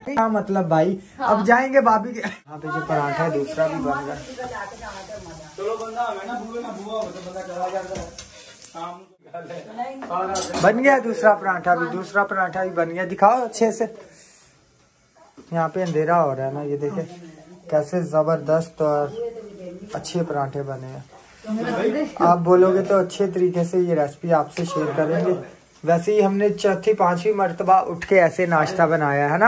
क्या मतलब भाई। हाँ। अब जाएंगे भाभी के यहाँ पे जो पराठा है दूसरा भी बन गया। बन गया दूसरा पराठा भी बन गया। दिखाओ अच्छे से। यहाँ पे अंधेरा हो रहा है ना, ये देखे कैसे जबरदस्त और अच्छे पराठे बने हैं। आप बोलोगे तो अच्छे तरीके से ये रेसिपी आपसे शेयर करेंगे। वैसे ही हमने चौथी पांचवी मर्तबा उठ के ऐसे नाश्ता बनाया है ना।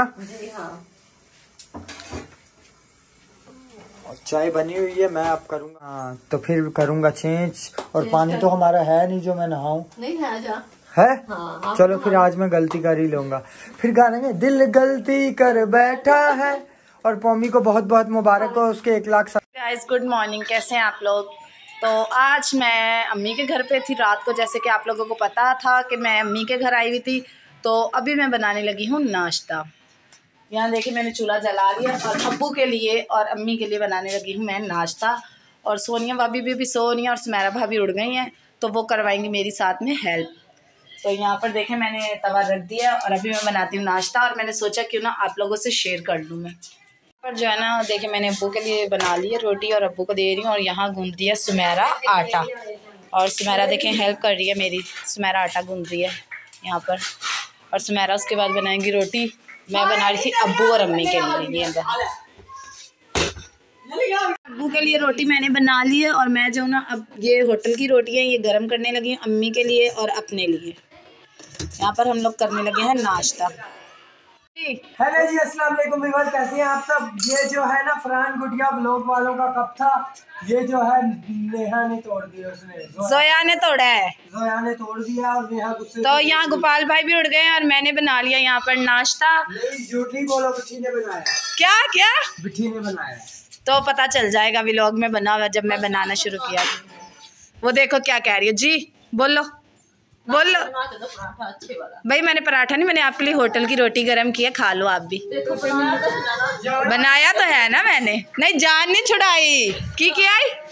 और चाय बनी हुई है, मैं अब करूँगा। हाँ तो फिर करूँगा चेंज। और पानी तो हमारा है नहीं जो मैं नहाऊं। नहीं है। हाँ, चलो फिर आज मैं गलती कर ही लूंगा। फिर गाने में दिल गलती कर बैठा है। और पौमी को बहुत बहुत मुबारक हो उसके 1 लाख। गाइस गुड मॉर्निंग, कैसे हैं आप लोग। तो आज मैं अम्मी के घर पे थी रात को, जैसे कि आप लोगों को पता था कि मैं अम्मी के घर आई हुई थी। तो अभी मैं बनाने लगी हूँ नाश्ता। यहाँ देखिए मैंने चूल्हा जला लिया और अब्बू के लिए और अम्मी के लिए बनाने लगी हूँ मैं नाश्ता। और सोनिया भाभी भी सो रही हैं और सुमेरा भाभी उड़ गई हैं, तो वो करवाएंगी मेरी साथ में हेल्प। तो यहाँ पर देखें मैंने तवा रख दिया और अभी मैं बनाती हूँ नाश्ता। और मैंने सोचा क्यों ना आप लोगों से शेयर कर लूँ मैं। पर जो है ना देखिए मैंने अब्बू के लिए बना ली है रोटी और अब्बू को दे रही हूँ। और यहाँ गूंद दिया सुमेरा आटा। और सुमेरा देखें हेल्प कर रही है मेरी। सुमेरा आटा गूंद रही है यहाँ पर। और सुमेरा उसके बाद बनाएंगी रोटी। मैं बना रही थी अब्बू और अम्मी के लिए। ये अब्बू के लिए रोटी मैंने बना ली है। और मैं जो ना अब ये होटल की रोटी है ये गर्म करने लगी हूँ अम्मी के लिए और अपने लिए। यहाँ पर हम लोग करने लगे हैं नाश्ता। हेलो जी, अस्सलाम वालेकुम व्यूअर्स, कैसे हैं आप सब। ये जो है ना फरहान गुटिया व्लॉग वालों का कप था। ये जो है नेहा ने तोड़ दिया, उसने जोया ने तोड़ा है। जोया ने तोड़ दिया और नेहा गुस्से। तो यहाँ गोपाल भाई भी उड़ गए और मैंने बना लिया यहाँ पर नाश्ता। झूठ नहीं बोलो, बिट्ठी ने बनाया। क्या बिट्ठी ने बनाया। तो पता चल जाएगा व्लॉग में बना हुआ जब मैं बनाना शुरू किया। वो देखो क्या कह रही है जी, बोलो भाई। मैंने पराठा नहीं, मैंने आपके लिए होटल की रोटी गरम की है, खा लो आप भी। बनाया तो है ना मैंने। नहीं जान नहीं छुड़ाई की क्या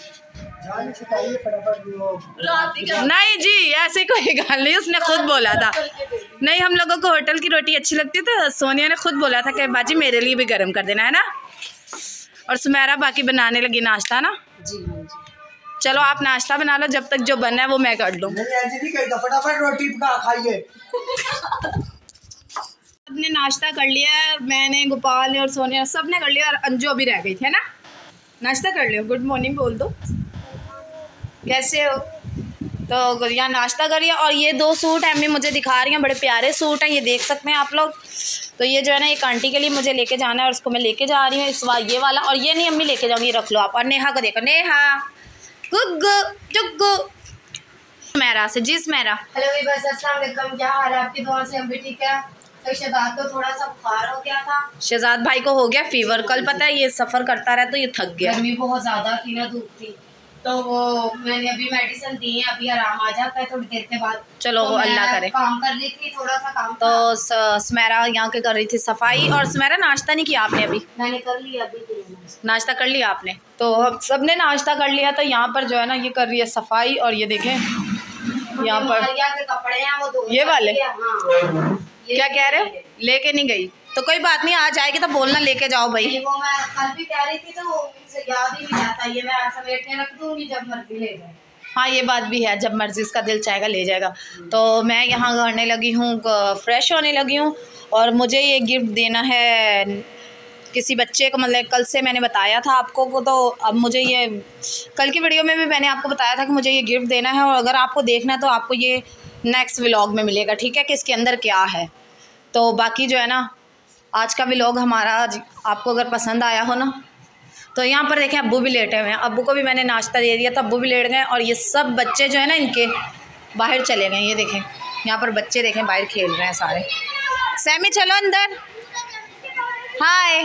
नहीं जी, ऐसे कोई गल नहीं। उसने खुद बोला था। नहीं हम लोगों को होटल की रोटी अच्छी लगती है तो सोनिया ने खुद बोला था कि बाजी मेरे लिए भी गरम कर देना है ना। और सुमेरा बाकी बनाने लगी नाश्ता ना। जी हाँ जी। चलो आप नाश्ता बना लो, जब तक जो बनना है वो मैं कर लूँ। फटाफट रोटी खाइए। सबने नाश्ता कर लिया है, मैंने गोपाल ने और सोनिया सबने कर लिया और अंजू अभी रह गई थी ना। नाश्ता कर लियो, गुड मॉर्निंग बोल दो, कैसे हो। तो यहाँ नाश्ता करिए। और ये 2 सूट हैं अम्मी मुझे दिखा रही हैं, बड़े प्यारे सूट हैं, ये देख सकते हैं आप लोग। तो ये जो है ना एक आंटी के लिए मुझे लेके जाना है और उसको मैं लेके जा रही हूँ इस बार ये वाला। और ये नहीं अम्मी लेके जाऊँगी, रख लो आप। और नेहा को देखो, नेहा गुग्गू चुग्गू सुमेरा से। जी सुमेरा। हेलो बस अस्सलाम वालेकुम, क्या हाल है आपकी। दुआ से हम भी ठीक है। तो शहजाद को थोड़ा सा बुखार हो गया था। शहजाद भाई को हो गया फीवर। कल पता है ये सफ़र करता रहा तो ये थक गया। गर्मी बहुत ज़्यादा थी ना, धूप थी, तो वो मैंने अभी मेडिसिन दी है, अभी आराम आ जाता है थोड़ी देर के बाद। चलो तो अल्लाह करे। काम कर रही थी, थोड़ा सा काम। तो सुमेरा यहाँ के कर रही थी सफाई। और सुमेरा नाश्ता नहीं किया आपने अभी। मैंने कर लिया अभी। नाश्ता कर लिया आपने। तो हम सब ने नाश्ता कर लिया। तो यहाँ पर जो है ना ये कर रही है सफाई। और ये देखें यहाँ पर कपड़े हैं वो ये वाले। हाँ। क्या कह रहे हो, लेके नहीं गई तो कोई बात नहीं, आ जाएगी तो बोलना लेके जाओ भाई। वो मैं कल भी कह रही थी तो याद ही नहीं आता। ये मैं समेट के रख दूंगी, जब मर्जी ले जाए। हाँ ये बात भी है, जब मर्जी इसका दिल चाहेगा ले जाएगा। तो मैं यहाँ करने लगी हूँ, फ्रेश होने लगी हूँ। और मुझे ये गिफ्ट देना है किसी बच्चे को। मतलब कल से मैंने बताया था आपको को, तो अब मुझे ये कल की वीडियो में भी मैंने आपको बताया था कि मुझे ये गिफ्ट देना है। और अगर आपको देखना है तो आपको ये नेक्स्ट व्लॉग में मिलेगा, ठीक है, कि इसके अंदर क्या है। तो बाकी जो है ना आज का व्लॉग हमारा आपको अगर पसंद आया हो ना, तो यहाँ पर देखें अब्बू भी लेटे हुए हैं। अब्बू को भी मैंने नाश्ता दे दिया तो अब्बू भी लेट गए। और ये सब बच्चे जो है ना इनके बाहर चले गए। ये देखें यहाँ पर बच्चे देखें बाहर खेल रहे हैं सारे। सैमी चलो अंदर, हाय।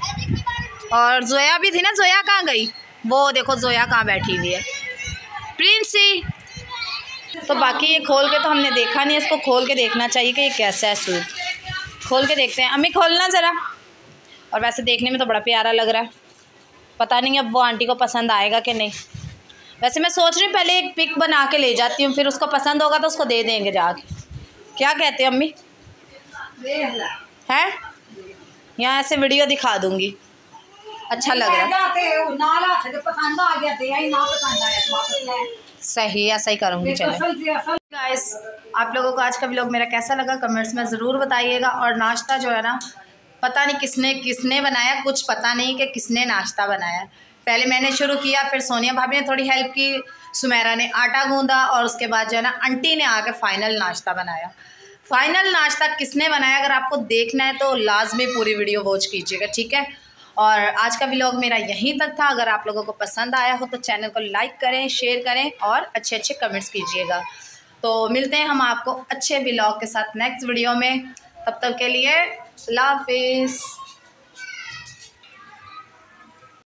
और जोया भी थी ना, जोया कहाँ गई। वो देखो जोया कहाँ बैठी हुई है, प्रिंसी। तो बाकी ये खोल के तो हमने देखा नहीं, इसको खोल के देखना चाहिए कि ये कैसा है सूट। खोल के देखते हैं, अम्मी खोलना ज़रा। और वैसे देखने में तो बड़ा प्यारा लग रहा है, पता नहीं अब वो आंटी को पसंद आएगा कि नहीं। वैसे मैं सोच रही हूँ पहले एक पिक बना के ले जाती हूँ, फिर उसको पसंद होगा तो उसको दे देंगे जाके। क्या कहते हैं अम्मी, है यहाँ ऐसे वीडियो दिखा दूंगी। अच्छा लग रहा है। सही, ऐसा ही करूँगी। चले गाइस, आप लोगों को आज का व्लॉग मेरा कैसा लगा कमेंट्स में ज़रूर बताइएगा। और नाश्ता जो है ना, पता नहीं किसने बनाया, कुछ पता नहीं कि किसने नाश्ता बनाया। पहले मैंने शुरू किया, फिर सोनिया भाभी ने थोड़ी हेल्प की, सुमेरा ने आटा गूंदा, और उसके बाद जो है ना आंटी ने आके फाइनल नाश्ता बनाया। फाइनल नाश्ता किसने बनाया अगर आपको देखना है तो लाजमी पूरी वीडियो वॉच कीजिएगा, ठीक है। और आज का व्लॉग मेरा यहीं तक था। अगर आप लोगों को पसंद आया हो तो चैनल को लाइक करें, शेयर करें और अच्छे अच्छे कमेंट्स कीजिएगा। तो मिलते हैं हम आपको अच्छे व्लॉग के साथ नेक्स्ट वीडियो में। तब तक के लिए अल्लाह हाफिज़।